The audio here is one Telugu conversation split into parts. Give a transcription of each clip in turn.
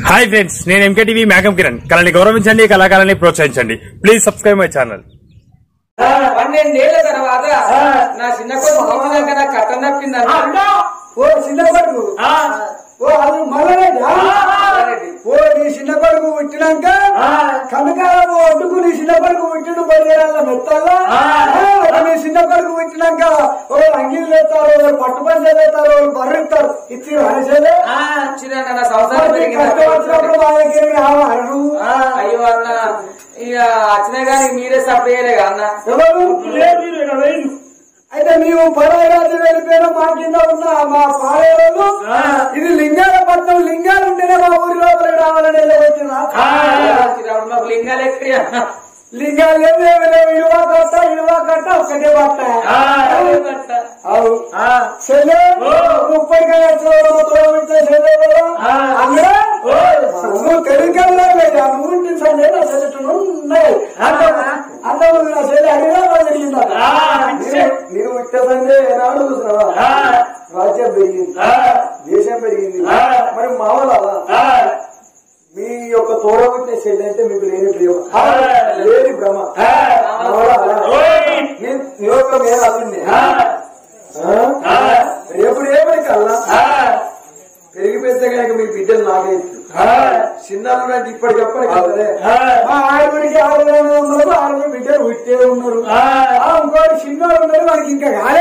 हाय फ्रेंड्स నేను ఎంకేటీవీ మేఘం కిరణ్ కళని గౌరవించండి కళాకారాన్ని ప్రోత్సహించండి ప్లీజ్ సబ్స్క్రైబ్ మై ఛానల్ 12 ఏళ్ల తర్వాత నా చిన్న కొడుకు నా కట్టం తప్పిందన్న ఓ చిన్న కొడుకు ఓ అది మల్లరెడ్డి ఓ నీ చిన్న కొడుకు పుట్టినాక కనకాల ఒడ్డుకు నీ చిన్న కొడుకు పుట్టిడు బలిగరాల మెత్తల్లా నీ చిన్న కొడుకు పుట్టినాక ఓ అంగీలు లేస్తారు వాళ్ళు పట్టు పంచలు లేస్తారు వాళ్ళు బర్రెత్తారు ఇచ్చి అనిసేదే నా సంవత్సరం కష్టం వచ్చినప్పుడు మా దగ్గరికి రావాలి నువ్వు అయ్యో అన్న ఇక వచ్చినా గానీ మీరే సపరేయలే అన్న ఎవరు అయితే నీవు పరాయిరాజు వెళ్ళిపోయినా మా కింద ఉన్న మా పాలేరు ఇది లింగాల పట్నం లింగాలు ఉంటేనే మా ఊరి లోపలికి రావాలని వచ్చినా మాకు లింగాలు ఎక్కడి లింగాలు లేవు ఇడువా కట్ట ఒక్కటే పట్ట చెల్లె 30 నువ్వు తెలుగులో నువ్వు ఉన్నాయి అందరూ నా చెల్లె అడిగినా జరిగిందా నేను విట్టదంటే ఏనాడు చూసినావా రాజ్యం పెరిగింది దేశం పెరిగింది మరి మామూలు మీ యొక్క తోడబుట్టిన చెల్లి అంటే మీకు లేని ప్రేమ లేని భ్రమ నియోగం ఏం అల్లుంది రేపటి కల్లా పెరిగి పెద్ద కనుక మీ బిడ్డలు నాగేచ్చు చిన్నాళ్ళు అంటే ఇప్పటికప్పటికి మా ఆరుగురికి 600 బిడ్డలు పుట్టే ఉన్నారు ఇంకోటి చిన్నోడు ఉన్నారు మనకి ఇంకా కాలే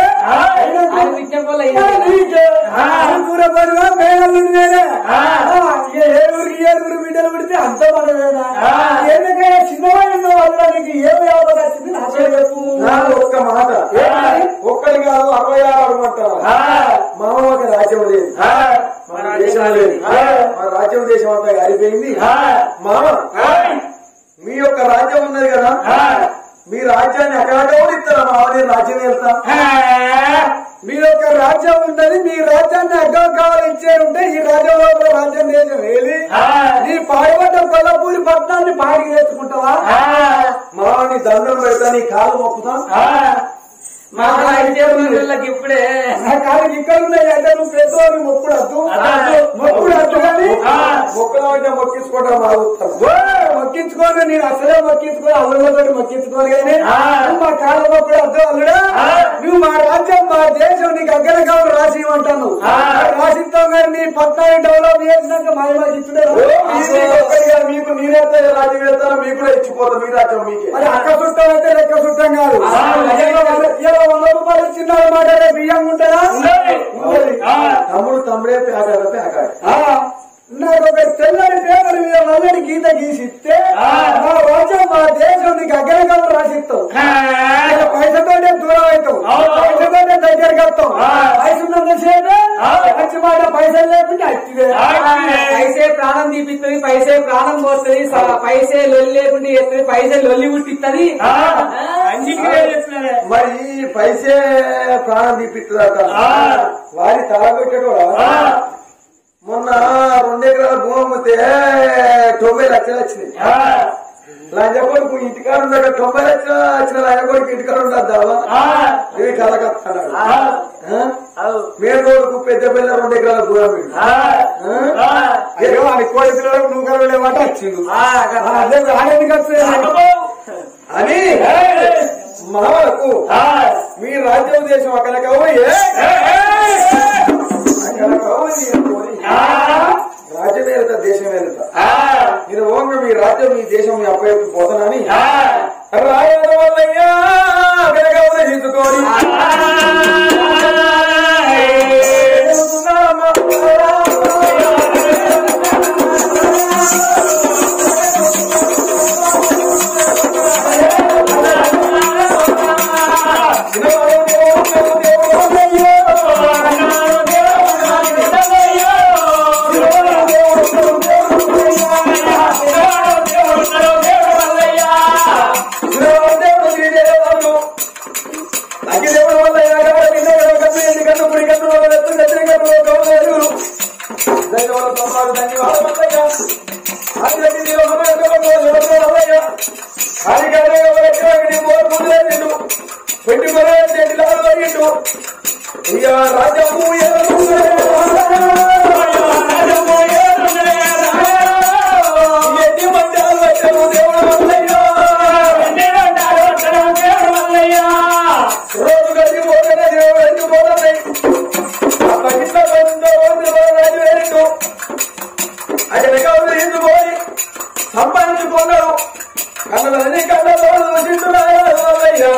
ఏడుగురు బిడ్డలు పుడితే అంత మనమేనా ఎందుకైనా చిన్నవాళ్ళు వాళ్ళకి ఏం వ్యాపారం వచ్చింది నా చెప్పు ఒక్క మాట ఒక్కడి కాదు 66 అంటారు మామకి రాజ్యం లేదు మన దేశం లేదు మన రాజ్యం దేశం అంతా గారిపోయింది మామ మీ యొక్క రాజ్యం ఉన్నది కదా మీ రాజ్యాన్ని అక్కడ ఇస్తారా మామ నేను రాజ్యం వెళ్తా మీ యొక్క రాజ్యం ఉన్నది మీ రాజ్యాన్ని అగ్గం కావాలి ఇచ్చేది ఈ రాజ్యం లోపల రాజ్యం దేశం వేలి నీ పాడుపడ్డ కొల్లపూరి పట్టణాన్ని పాడికి తెచ్చుకుంటావా మామని దండం పెడతా నీ కాలు మొక్కుతా మా ఇప్పుడే నా కాళ్ళకి ఇక్కడ ఉన్నాయి అంటే నువ్వు పెద్దవాళ్ళు మొక్కుడు అద్దు కానీ మొక్కలు అంటే మొక్కించుకోవడం మొక్కించుకోని నేను అసలే మొక్కించుకోని అల్లులతో మొక్కించుకోని కానీ మా కాళ్ళ మొక్కుడు అద్దు అల్లుడా నువ్వు మా రాజ్యం మా దేశం నీకు అగ్గర కావాలి రాసి ఇవ్వంటాను రాసిస్తావు కానీ నీ పట్నాన్ని డెవలప్ చేసినాక మా ఇచ్చుడే మీకు నేనైతే రాజ్యం వెళ్తాను మీకు కూడా ఇచ్చిపోతాను మీ రాజ్యం మీకే మరి అక్క చుట్టం అయితే లెక్క చుట్టం కాదు 100 రూపాయలు ఇచ్చినారు మాట బియ్యం ఉంటుందా తమ్ముడు తమ్ముడే పేకాడు నాకు ఒక తెల్లని పేపర్ మీద నల్లని గీత గీసిస్తే మా రాజ్యం మా దేశం నీకు అగ్గరగా రాసిస్తావు పైసతోనే దూరం అవుతావు పైసతోనే దగ్గరికి వస్తావు పైసలున్నంతసేపే మంచి మాట పైసలు లేకుంటే అచ్చిదే పైసే ప్రాణం తీపిస్తుంది పైసే ప్రాణం పోతుంది పైసే లొల్లి లేకుంటే ఎత్తుంది పైసే లొల్లి పుట్టిస్తుంది మరి పైసే ప్రాణం తీపిస్తుందట వారి తలగొట్టడు మొన్న 2 ఎకరాల భూమి అమ్మితే 90 లక్షలు వచ్చినాయి లంజ కొడుకు ఇంటికాడ ఉన్నాడు 90 లక్షలు వచ్చిన లంజ కొడుకు ఇంటికాడ ఉండద్దావా ఇవి కలగస్తున్నాడు మేలు కొడుకు పెద్ద పిల్ల 2 ఎకరాల భూమి అని కోడి పిల్లలకు నువ్వు వెళ్ళేమాట వచ్చింది అని మామలకు మీ రాజ్యం దేశం అక్కడ రాజ్యం వెళ్తా దేశం వెళ్తా మీరు ఓంగా మీ రాజ్యం మీ దేశం మీ అప్పయ్యకు పోతానని రాయల వల్లయ్యా తీసుకొని రాజము అజనకవులు ఎందుకోని సంపాదించుకున్నారు కళ్ళని కళ్ళలో చూసింటున్నాయ్యా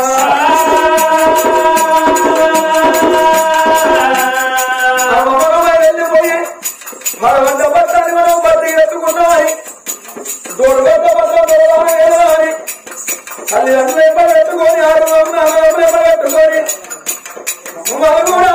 వెళ్ళిపోయి మరొక పట్టాన్ని మనం బట్టి ఎత్తుకున్నామని దూరగొట్ట పట్టాలి తల్లిదండ్రులు ఎప్పబెట్టుకొని 6 రోజులు ఎప్పబెట్టుకొని మనం కూడా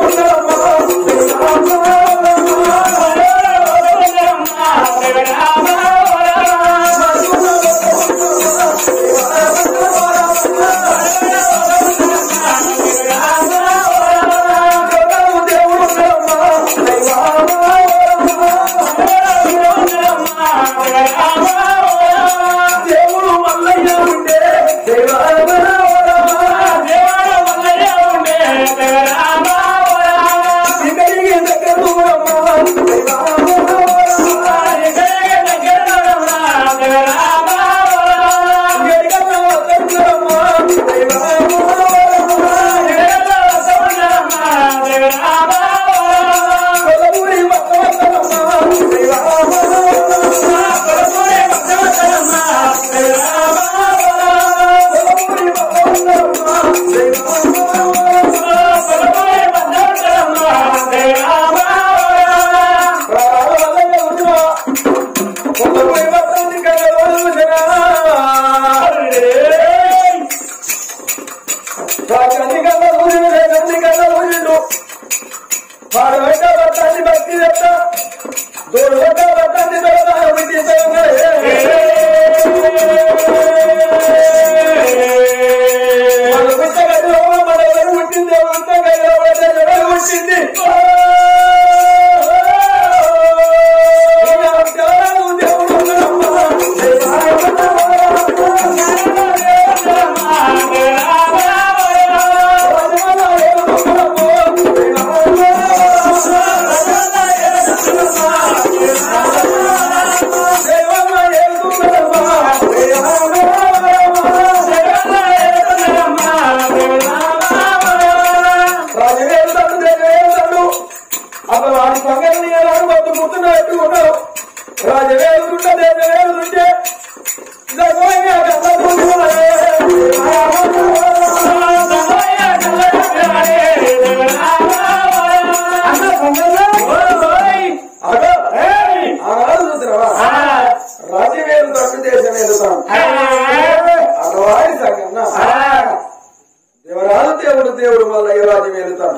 దేవుడు మళ్ళీ రాజమేలుతాడు.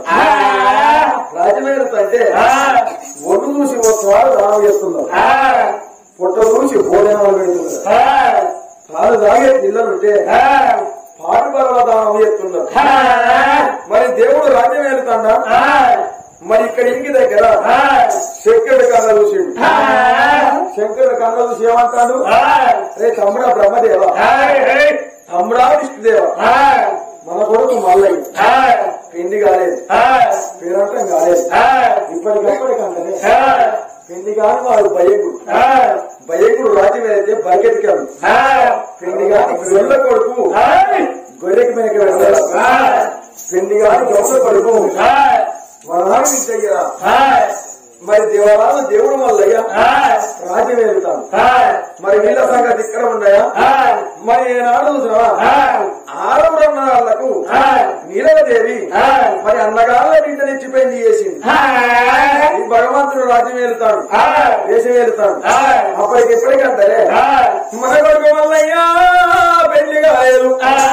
రాజమేలుతంటే ఒడ్డు చూసి వస్తున్నారు దానం చేస్తున్నారు, పుట్ట చూసి భోజనాలు పెడుతున్నారు, తాను తాగే పిల్లలుంటే పాటు పర్వ దానం చేస్తున్నారు. మరి దేవుడు రాజ్యమేలుతాడా? మరి ఇక్కడ ఇంటి దగ్గర శంకరుడు కళ్ళ చూసిండు. శంకరుడు కళ్ళ చూసి ఏమంటాడు? అరే తమ్ముడా బ్రహ్మదేవ, తమ్ముడా విష్ణుదేవ, మన కొడుకు మల్లయ్య పిండి కాలేదు, పేరంటం కాలేదు, ఇప్పటికప్పటికంటే పిండి కాని వాడు భయకుడు. భయకుడు రాజ్యం అయితే బయకెత్తికాడు. పిండి కాని గొల్ల కొడుకు గొర్రెకి మేక వెళ్ళాడు. పిండి కాని గొల్ల కొడుకు మన నాన్న దగ్గర. మరి దేవరాలు దేవుడు మల్లయ్య రాజ్యం వెళ్తాడు. మరి వీళ్ళ సంగతి ఇక్కడ ఉన్నాయా? మరి ఏనాడు చూసినావా? 6 అన్నగాళ్లకు నీలదేవి మరి అన్నగాళ్ళ నీట తెచ్చి పెళ్లి చేసింది. ఈ భగవంతుడు రాజ్యం వెళ్తాడు, దేశం వెళ్తాడు. అప్పటికిప్పటికంటే మన కొడుకు మల్లయ్య పెళ్లి కాలేదు.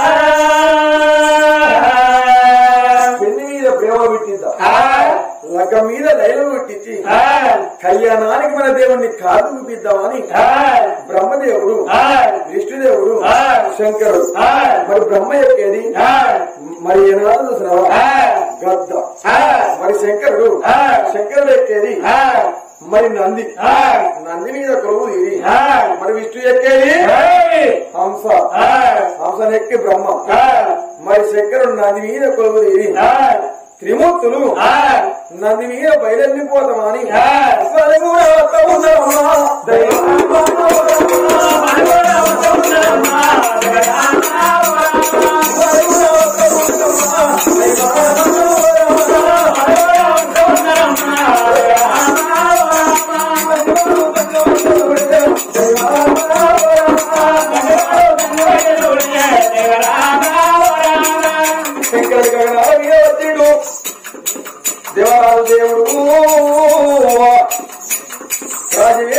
పెళ్లి మీద ప్రేమ పెట్టిందా? లగ్గ మీద లైలు పెట్టించి కళ్యాణానికి మన దేవుణ్ణి కాదు చూపిద్దామని బ్రహ్మదేవుడు, విష్ణుదేవుడు, శంకరుడు. మరి బ్రహ్మ ఎక్కేది మరి ఏనాడు చూసినావా? గద్ద. మరి శంకరుడు ఎక్కేది మరి నంది. నంది మీద కొలువు ఇది. మరి విష్ణు ఎక్కేది హంస. హంసనెక్కి బ్రహ్మ. మరి శంకరుడు నంది మీద కొలువు ఇది. త్రిమూర్తులు నంది మీద బయలుపోతామని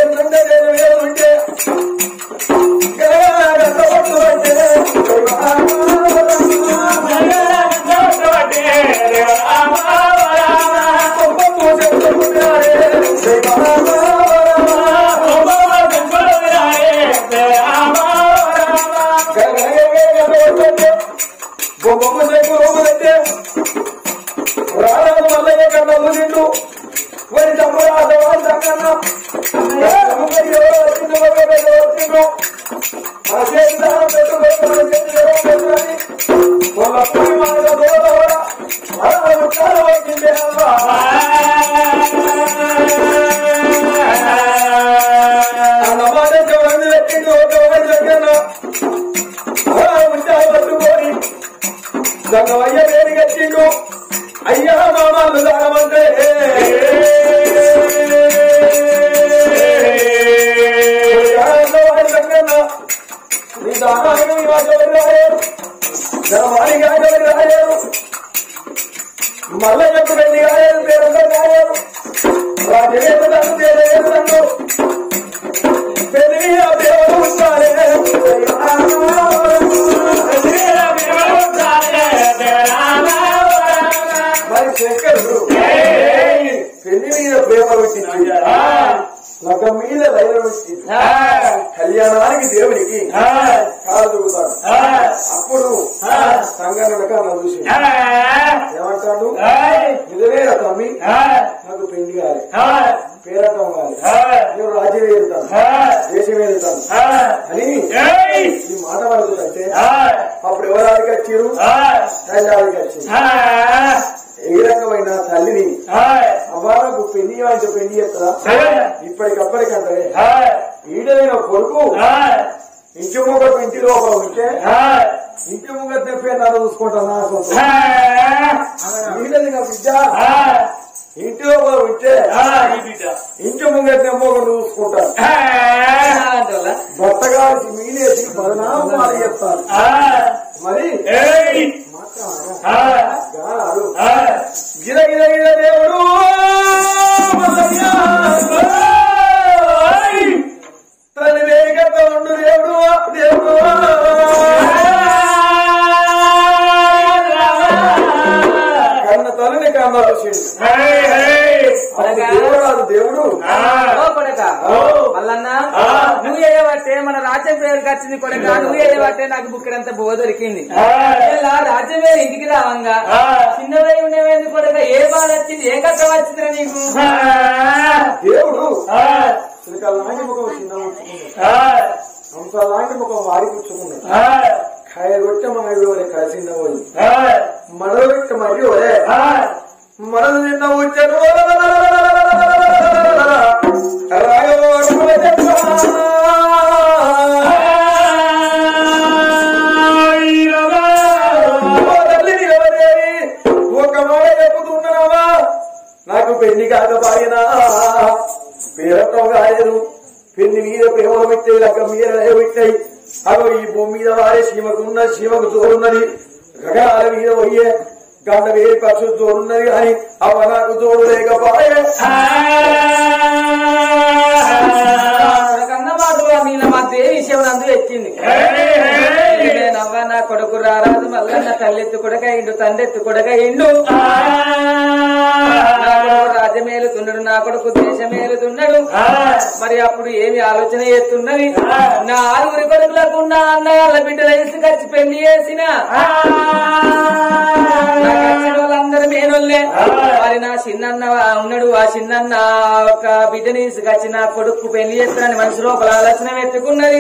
ఏంటంటే నేను ఏమంటే బొమ్మ చెప్పులంటే రారాజు మల్లయ్య కన్నా ముందు మరి తమ్ముడు సంకన్నా పట్టుకొని సంగమయ్య పేరు కట్టిండు అయ్యా మామలు దానమంటే నీ దానాన్ని రాయరు ధనవాణిగా రాయరు మల్లయ్యకు వెళ్ళి రాయరు పేరుగా రాయరు రాజవేదను పేరు పెళ్లి ఆ దేవుడు ఉంటారే మరి శంకరుడు పెళ్లి మీద ప్రేమ వచ్చింది లగ్గం మీద రైలు వచ్చింది కళ్యాణానికి దేవునికి కాలు దొరుకుతాడు అప్పుడు సంఘటన చూసి ఏమంటాడు నిజమేర తమ్మి నాకు పెళ్లి కాదు పేరటం కాదు నేను రాజ్యం వెళ్తాను దేశం వెళ్తాను అని ఈ మాట పడుతుందంటే అప్పుడు ఎవరాడికి వచ్చారు తల్లికి వచ్చారు ఏ రకమైన తల్లిని అవ్వాలకు పెళ్లి అంటే పెళ్లి చేస్తారా ఇప్పటికప్పటికంటే ఈడైన కొడుకు ఇంటి ముగ్గురు ఇంటి లోపల ఉంటే ఇంటి ముగ్గురు తెప్పే నన్ను చూసుకుంటాను ఈడని నా బిడ్డ ఇంటి లోపల ఉంటే ఇంటి ముంగర తెమ్మొకరు చూసుకుంటారు భర్తగారికి మీనేసి బదనామాలు చెప్తారు మరి గిర గిర గిర దేవుడు తల్లి వేగత ఉండు దేవుడు దేవుడు కన్న తల్లిని కన్నా దేవుడు మల్లన్నా నువ్వు చేయబట్టే మన రాజ్యం పేరుకి వచ్చింది కొడక నువ్వు చేయబట్టే నాకు బుక్కడంత బో దొరికింది రాజ్యం పేరు ఇంటికి రావంగా చిన్నవై ఉండేవేంది కొడక ఏ బాధ వచ్చింది ఏ కష్టం వచ్చిందిరా నీకు దేవుడు లాంటి ముఖం చిన్న అంత లాంటి ముఖం వారి కూర్చుకున్నాడు కాయగొట్ట మనోరే కలిసిన పోయి మనోగొట్ట మరియు మనలు నిన్న వచ్చారు ఒక మాట చెప్పుతున్నావా నాకు పెళ్లి కాకపోయినా పేరటం కాయదు పెళ్లి మీద ప్రేమలు పెట్టాయి లెక్క మీద పెట్టాయి అదో ఈ భూమి మీద వారే సీమకున్న సీమకు తోడున్నది గగనాల మీద పోయే గంట వేడి పక్షు తోడున్నది అని అవ నాకు తోడు లేకపోయే మా దేవి శివనందు ఎక్కింది నవ్వ నా కొడుకు రారాజు మళ్ళా నా తల్లెత్తు కొడక ఇండు తండ్రెత్తు కొడక ఇండు రాజ్యమేలుతున్నాడు నా కొడుకు దేశమేలుతున్నాడు మరి అప్పుడు ఏమి ఆలోచన చేస్తున్నది నా ఆరుగురి కొడుకులకు ఉన్న అన్నగాళ్ళ బిడ్డల ఇసుకొచ్చి పెళ్లి చేసిన వాళ్ళందరూ మేనోళ్ళే మరి నా చిన్నన్న ఉన్నాడు ఆ చిన్నన్న ఒక బిడ్డని ఇసుకొచ్చి నా కొడుకు పెళ్లి చేస్తానని మనసు లోపల ఆలోచన పెట్టుకున్నది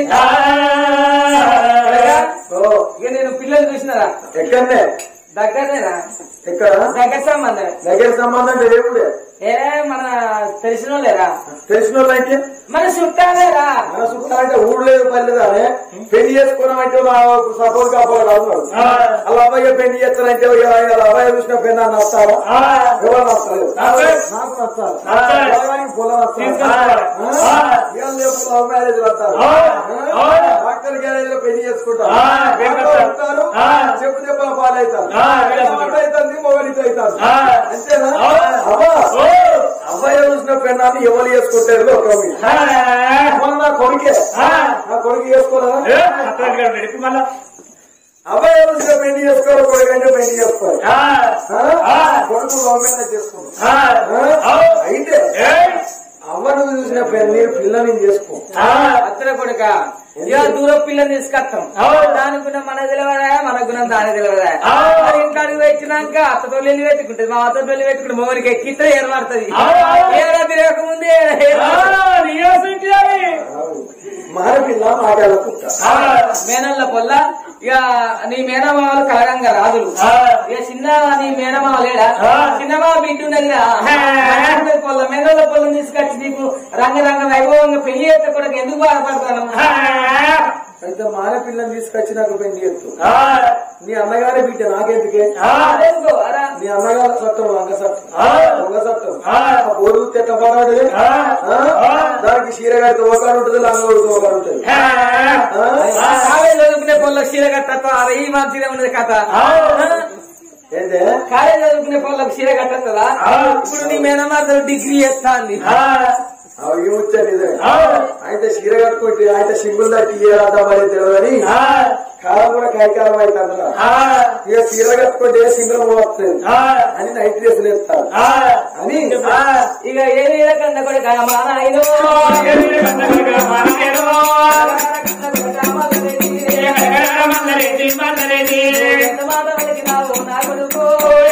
ఇక నేను పిల్లలు చూసినారా ఎక్కడనే దగ్గరనేరా ఎక్కడ దగ్గర సంబంధం దగ్గర సంబంధం అంటే దేవుడే ఏ మన తెలిసిన వాళ్ళేరా తెలిసిన వాళ్ళు అయితే మన చుట్టాలేరా మన చుట్టాలంటే ఊళ్ళేదు పల్లెదానే పెళ్లి చేసుకోవడం సపోజ్ కాపాడు అలా అబ్బాయి పెళ్లి చేస్తారంటే అబ్బాయి చూసిన పెళ్ళి అని వస్తారా ఎవరు వస్తారు నాకు నచ్చాలి పొలం వస్తారు లవ్ మ్యారేజ్ వస్తారు డాక్టర్ గ్యారేజ్ లో పెళ్లి చేసుకుంటారు చెప్పు చెప్ప పాలవుతారు అవుతుంది మొగలితో అవుతారు అంతేనా అబ్బాయి చూసిన పెన్నాన్ని ఎవరు చేసుకుంటారు నా కొడుకే నా కొడుకు చేసుకోలేదా అబ్బాయి చూసిన పెళ్లి చేసుకోవాలి కొడుకంటే పెళ్లి చేసుకోవాలి కొడుకు గవర్నమెంట్ చేసుకుంటారు అయితే అవ్వను చూసిన పిల్లని చేసుకో అత్తర కొడుక ఇక దూరం పిల్లని తీసుకొస్తాం దానికున్న మన తెలియదా మనకున్న దాని తెలియదా ఇంటికి వచ్చినాక అత్తతో వెళ్ళి పెట్టుకుంటుంది మా అత్తతో వెళ్ళి పెట్టుకుంటే మొగనికి ఎక్కితే ఏర్పడుతుంది ఏడా తిరగకముందే మారపిల్ల మాట్లాడుకుంటా మేనల్ల పొల్ల ఇక నీ మేనమావలు కలగంగా రాదులు ఇక చిన్న నీ మేనమావ లేడా చిన్నమావ బిడ్డున్నదిగా పొల్ల మేనల్ల పొల్లని తీసుకొచ్చి నీకు రంగరంగ వైభవంగా పెళ్లి చేస్తే కూడా ఎందుకు బాధపడతాను అయితే మారపిల్లని తీసుకొచ్చి నాకు పెళ్లి చేస్తూ నీ అన్నగారి బిడ్డ నాకెందుకే నీ అన్నగారు చట్టం లంగ చట్టం బోరు ఎట్లా పడాడు దానికి చీరగాడితో ఒకరు ఉంటుంది లంగోడితో ఒకరు ఉంటుంది చదువుకునే పొల్ల చీర కట్టతో ఈ మంచిగా ఉన్నది కథ ఏంటే కాలేజ్ చదువుకునే పొల్లకు చీర కట్టదా ఇప్పుడు నీ మేనమాతలు డిగ్రీ చేస్తా అంది అవి వచ్చాను నిజమే అయితే చీర కట్టుకుంటే అయితే సింగుల్ దట్టి ఇయ్యాలంట మరి తెలియదని కాలం కూడా కైకాలం అయితే అందరూ ఇక చీర కట్టుకుంటే సింగుల్ వస్తుంది అని నైట్ డ్రెస్సులు వేస్తారు అని ఇక ఏమి కన్నా కూడా మానాయను నా కొడుకు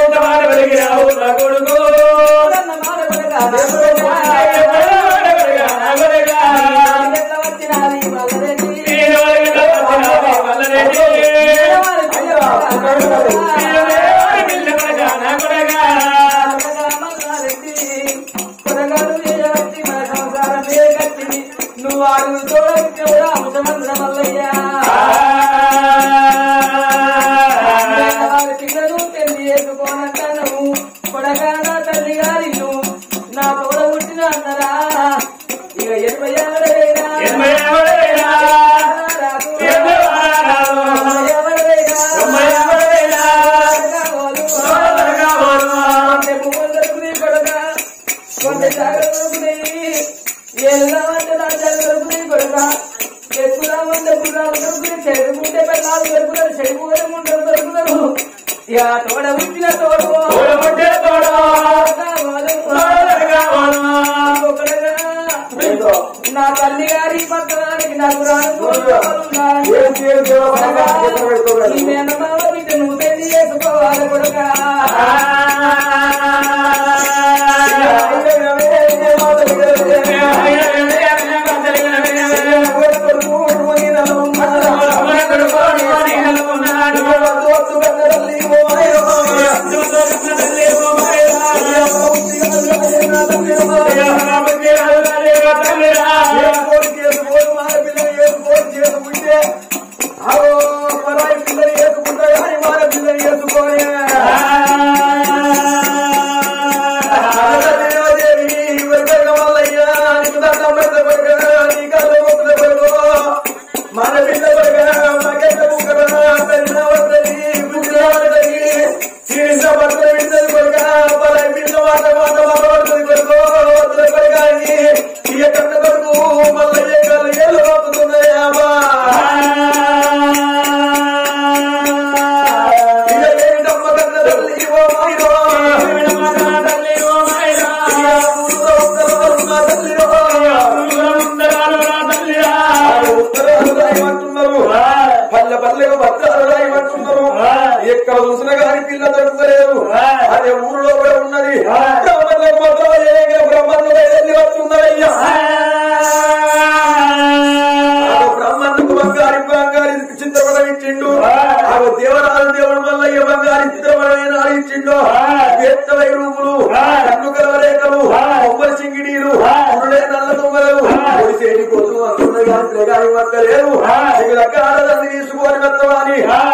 నువ్వు అడుగు చూడవచ్చు అంశమంత్ర మల్లయ్యా పిల్లలు పెళ్లి చేసుకోనంటాను కొడగా నా తల్లి గారి నా తోడ పుట్టిన అన్నరా ఇక 80 యా తోడ పుట్టిన తోడు నా తల్లి గారి పక్కనానికి నాకు రాను నువ్వు పెళ్లి చేసుకోవాలి కొడుకా ఎక్కడ చూసినా కానీ పిల్ల దొరకలేదు అదే ఊరిలో కూడా ఉన్నది బ్రహ్మణకు బంగారి బంగారి చిత్రపటం ఇచ్చిండు ఆ దేవరాజు దేవుడు మల్లయ్య బంగారి చిత్రపటమైన ఇచ్చిండు ఎత్తవై రూపులు కన్ను కలవరేఖలు కొబ్బరి సింగిడీలు నల్ల దొంగలు చేడి కొద్దు అంటున్నది కానీ మక్కలేదు తీసుకొని మెత్తవాని